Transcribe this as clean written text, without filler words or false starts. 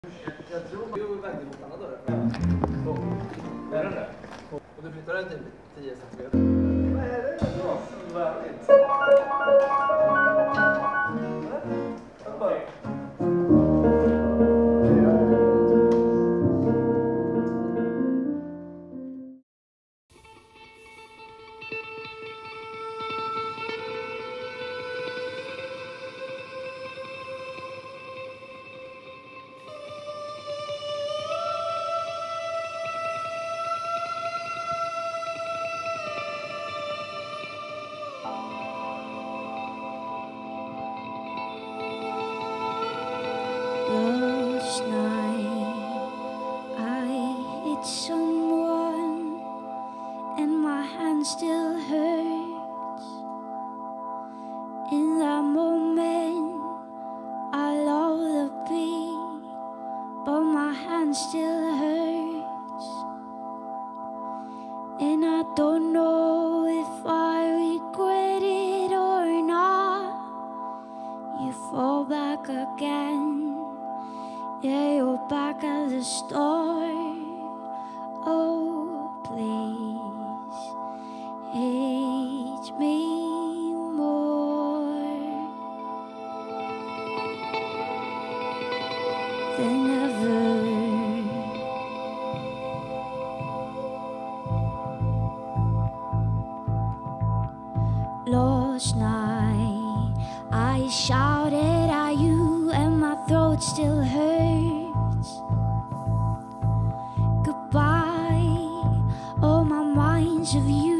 Jag tror du vägde mot andra dörrar. Är den det? Och du flyttar den typ 10 centimeter. Vad är det? Ja, väldigt. Last night I hit someone and my hand still hurts. In that moment I love the beat, but my hand still hurts. And I don't know if I regret it or not. You fall back again. Yeah, you're back at the start. Oh, please hate me more than ever. Last night I shouted at you and my throat still hurts. Goodbye, all my minds of you.